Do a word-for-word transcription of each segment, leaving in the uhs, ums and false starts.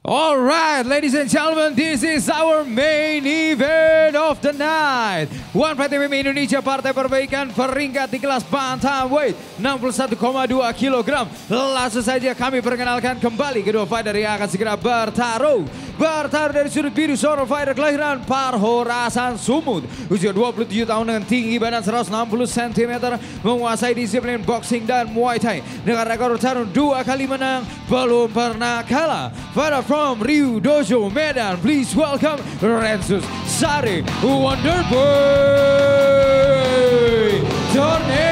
Alright, ladies and gentlemen, this is our main event of the night. One Fight M M A Indonesia, partai perbaikan peringkat di kelas bantamweight enam puluh satu koma dua kilogram. Langsung saja kami perkenalkan kembali kedua fighter yang akan segera bertarung. Bertarung dari sudut biru, seorang fighter kelahiran Parhorasan Sumut. Usia dua puluh tujuh tahun dengan tinggi badan seratus enam puluh sentimeter. Menguasai disiplin boxing dan Muay Thai. Dengan rekor bertarung dua kali menang, belum pernah kalah. Fighter from Ryu Dojo Medan, please welcome Rensus Sari Wonderboy Torne.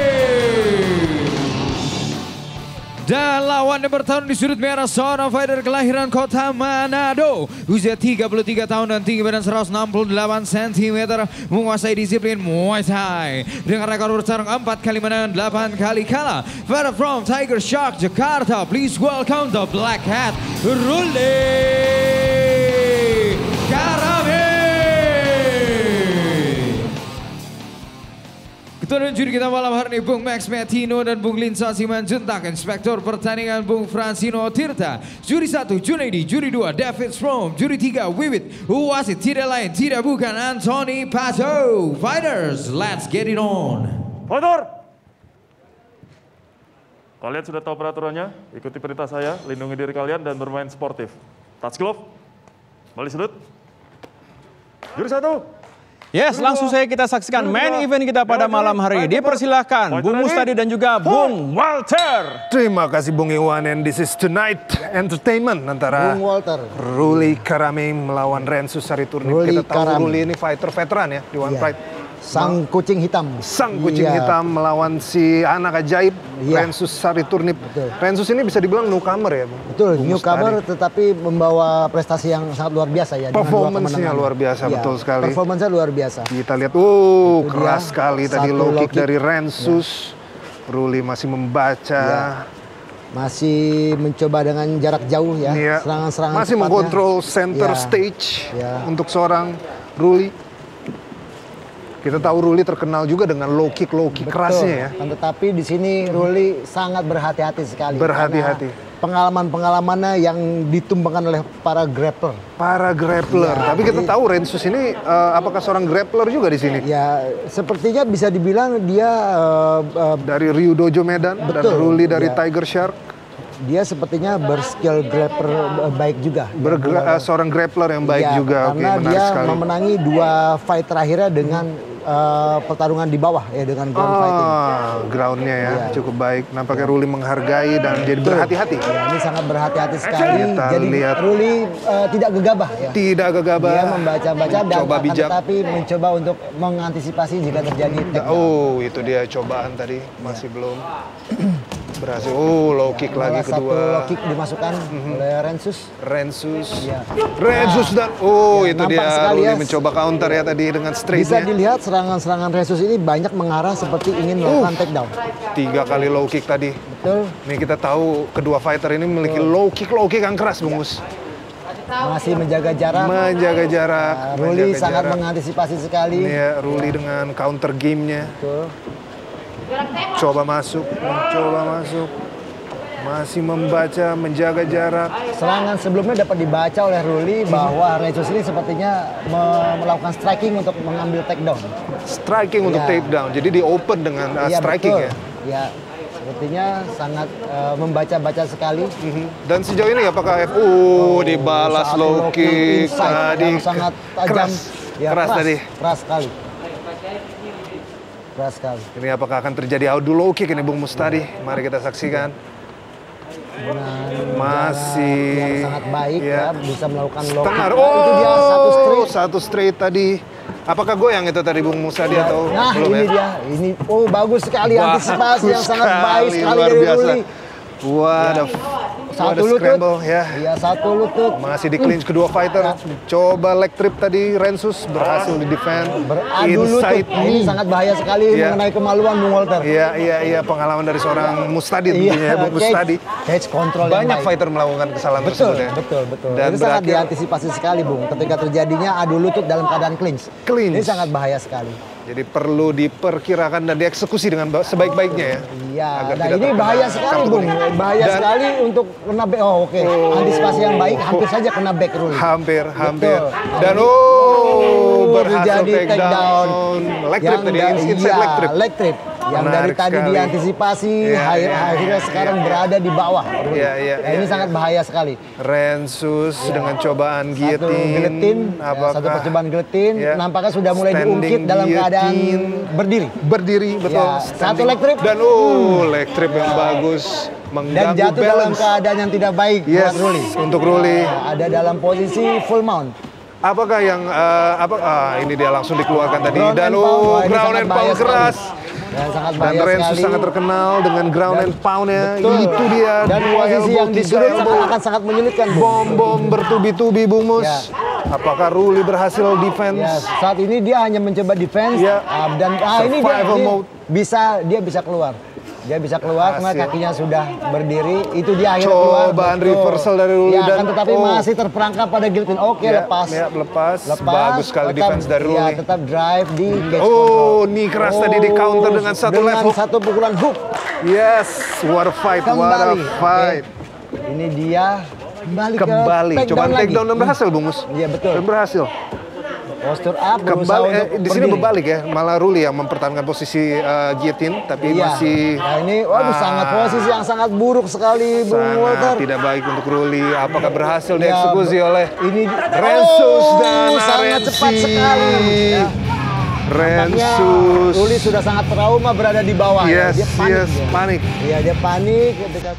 Dan lawan yang bertarung di sudut merah, seorang fighter kelahiran kota Manado. Usia tiga puluh tiga tahun dan tinggi badan seratus enam puluh delapan sentimeter. Menguasai disiplin Muay Thai. Dengan rekor bertarung empat kali menang, delapan kali kalah. Fighter from Tiger Shark Jakarta, please welcome the Black Hat Ruli Karame. Ketua juri kita malam hari ini Bung Max Metino dan Bung Linsa Simanjuntak. Inspektor pertandingan Bung Francino Tirta. Juri satu Junaidi, juri dua David Strom, juri tiga Wiwit. Wasit tidak lain tidak bukan Anthony Pato. Fighters, let's get it on. Fighter! Kalian sudah tahu peraturannya, ikuti perintah saya, lindungi diri kalian dan bermain sportif. Touch glove, balik sudut. Juri satu. Yes, langsung saja kita saksikan main event kita pada malam hari ini. Dipersilahkan Bung Mustadi dan juga Bung Walter. Terima kasih Bung Iwan, and this is tonight entertainment antara Bung Walter, Ruli Karame melawan Rensus Sari Turnip. Ruli Kita tahu Karame. Ruli ini fighter veteran ya di One Iya. Fight. Sang kucing hitam. Sang kucing Iya. hitam melawan si anak ajaib Iya. Rensus Sari Turnip. Betul. Rensus ini bisa dibilang newcomer ya, Bung? Betul, Bung newcomer Mustadi. tetapi membawa prestasi yang sangat luar biasa ya. dengan dua Performance-nya kemenangan. luar biasa, Iya, betul sekali. Performance-nya luar biasa. Kita lihat, uh Itu keras dia, sekali tadi satu low low kick kick. dari Rensus. Ruli masih membaca. Iya. Masih mencoba dengan jarak jauh ya, Iya. serangan-serangan Masih cepatnya. mengkontrol center Iya. stage Iya. untuk seorang Ruli. Kita tahu Ruli terkenal juga dengan low kick low kick kerasnya ya. Kan tetapi di sini Ruli sangat berhati-hati sekali. Berhati-hati. Karena pengalaman-pengalamannya yang ditumbangkan oleh para grappler. Para grappler. Ya, Tapi kita jadi- tahu Rensus ini uh, apakah seorang grappler juga di sini? Ya, sepertinya bisa dibilang dia uh, uh, Dari Ryu Dojo Medan dan Betul, Ruli dari ya. Tiger Shark. dia sepertinya berskill grappler uh, baik juga. Bergra- uh, seorang grappler yang baik Ya, juga. Oke, karena menarik dia sekali. memenangi dua fight terakhirnya dengan uh, pertarungan di bawah ya, dengan ground fighting. Ah, groundnya ya Iya. cukup baik. Nampaknya Ruli menghargai dan jadi berhati-hati. Ya, ini sangat berhati-hati sekali. Kita Jadi lihat. Ruli uh, tidak gegabah ya. Tidak gegabah. Dia membaca-baca dan Coba akan bijak. tetapi mencoba untuk mengantisipasi jika terjadi takedown. Oh, itu dia cobaan tadi. Masih belum berhasil. Oh, low kick lagi Malah satu kedua. low kick dimasukkan oleh Rensus. Rensus. Iya. Rensus dan oh Ya, itu nampak dia sekali Ruli ya. mencoba counter ya tadi dengan Bisa straightnya. dilihat serangan-serangan Rensus ini banyak mengarah seperti ingin melakukan takedown. Tiga kali low kick tadi. Betul. Ini kita tahu kedua fighter ini memiliki low kick low kick yang keras, Bung Mus. Masih menjaga jarak. Menjaga jarak. Nah, Ruli menjaga sangat jarak. mengantisipasi sekali. Ini ya Ruli dengan counter gamenya. Betul. Coba masuk, mencoba masuk. Masih membaca, menjaga jarak. Serangan sebelumnya dapat dibaca oleh Ruli bahwa Rensus ini sepertinya me- melakukan striking untuk mengambil takedown. Striking untuk Ya. takedown. Jadi di open dengan uh, Iya, striking betul. ya. Ya, sepertinya sangat uh, membaca-baca sekali. Mhm. Dan sejauh ini apakah F U dibalas Saat low kick inside tadi yang sangat tajam. keras, Ya, keras tadi. Keras sekali. Keras sekali. Ini apakah akan terjadi adu low kick ini Bung Mustadi? Mari kita saksikan. Dengan Masih jarak yang sangat baik ya. ya, bisa melakukan low kick. Tengah. Nah, itu dia satu Oh, straight. satu straight tadi. Apakah goyang itu tadi Bung Mustadi atau Nah, belum ini ya? dia. Ini oh bagus sekali Bagus antisipasi yang sangat baik sekali luar dari biasa. Ruli. What a, what a Satu lutut. scramble ya. Iya, satu lutut. Masih di clinch kedua fighter. Coba leg trip tadi Rensus berhasil di defend. Beradu lutut. Inside. Ini sangat bahaya sekali Iya. mengenai kemaluan Bung Walter. Iya, iya, iya, pengalaman dari seorang Mustadi tentunya ya, Bung cage- Mustadi. Cage control yang Banyak baik. fighter melakukan kesalahan Betul, tersebut ya. betul, betul. Dan Itu sangat berakhir diantisipasi sekali, Bung. Ketika terjadinya adu lutut dalam keadaan clinch. Clinch. Ini sangat bahaya sekali. Jadi perlu diperkirakan dan dieksekusi dengan ba- sebaik-baiknya ya. Iya, Agar nah tidak ini terkena bahaya sekali kartu Bung. kuning. Bahaya Dan- sekali untuk kena back. Oh oke, antisipasi yang baik hampir saja kena back Ruli. Hampir, hampir. Betul. Dan Jadi- oh, berhasil jadi take take down. down. Leg trip Yang tadi, da- inside iya, leg trip. leg trip. Yang dari Menarik tadi sekali. diantisipasi, Iya, akhir- iya, akhirnya iya, sekarang iya. berada di bawah. Ruli. Iya, iya, Nah, iya, ini iya. sangat bahaya sekali. Rensus dengan cobaan Satu guillotine. geletin, ya, Apakah satu percobaan geletin, ya, nampaknya sudah mulai standing diungkit dalam keadaan guillotine. berdiri. Berdiri, betul. Ya, satu Standing. leg trip. Dan oh, leg trip yang bagus. Dan Mengganggu jatuh dalam balance. keadaan yang tidak baik Yes, buat Ruli. untuk Ruli. Nah, ada dalam posisi full mount. Apakah yang eh, apa ah, ini dia langsung dikeluarkan tadi Ground dan and pound. Wah, oh ini ground sangat and bahaya pound sekali. keras. Dan sangat Dan bahaya Rensus sekali. sangat terkenal dengan ground Dan- and pound-nya. Betul. Itu dia. Dan dua posisi elbow, yang tiga disulut elbow. sangat- akan sangat menyulitkan. Bung. Bom-bom bertubi-tubi Bung Mus. Ya. Apakah Ruli berhasil defense? Ya, saat ini dia hanya mencoba defense Ya. ah, dan ah, ini dia, Survival dia mode. bisa dia bisa keluar. Dia bisa keluar karena Berhasil. kakinya sudah berdiri. Itu dia akhirnya keluar. Cobaan Betul. reversal dari Ruli Ya, dan- akan tetapi oh. masih terperangkap pada guillotine. Oke, Ya, lepas. ya, lepas. Lepas. Bagus sekali tetap- defense dari ya, Ruli. tetap drive di cage Oh, control. knee keras tadi di counter dengan satu dengan left hook. satu pukulan hook. Yes, what a fight, what a Kembali. fight. Oke. Ini dia kembali, Kembali, ke cobaan lagi. take down dan berhasil Bung Mus. Iya, betul. Dan berhasil. Posture up, berusaha Kembali, eh, untuk di sini berdiri. berbalik ya, malah Ruli yang mempertahankan posisi eh, guillotine, tapi Iya. masih Nah ini, waduh ah, sangat posisi yang sangat buruk sekali, Bung Walter. sangat tidak baik untuk Ruli. Apakah berhasil Ya, dieksekusi oleh ini Rensus Oh, dan sangat Arensi? cepat sekali. Ya. Nampaknya Rensus. Ruli sudah sangat trauma berada di bawah. ya. Yes, Dia panik. yes, dia. panik. Iya, dia panik ketika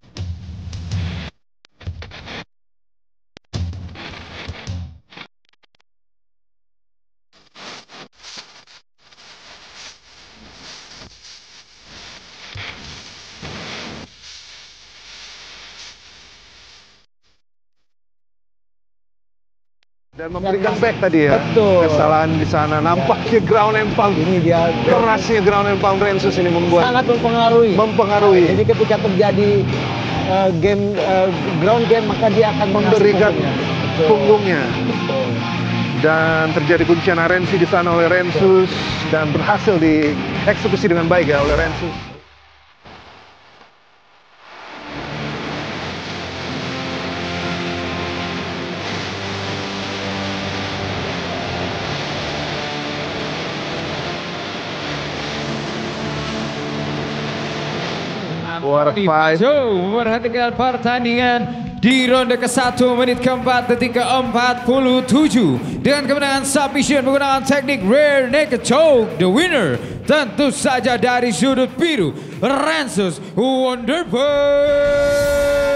Dan memberikan back tadi ya. Betul. Kesalahan di sana. Nampaknya ground and pound. ini dia Kerasnya ground and pound Rensus ini membuat sangat mempengaruhi. mempengaruhi. Jadi ketika terjadi uh, game uh, ground game maka dia akan Memberikan mengasih punggungnya. Betul. punggungnya. Betul. Dan terjadi kuncian Arensi di sana oleh Rensus dan berhasil dieksekusi dengan baik ya oleh Rensus. What a fight. So, memperhatikan pertandingan di ronde ke satu menit keempat detik ke empat puluh tujuh dengan kemenangan submission menggunakan teknik rear naked choke. The winner tentu saja dari sudut biru Rensus Wonderboy.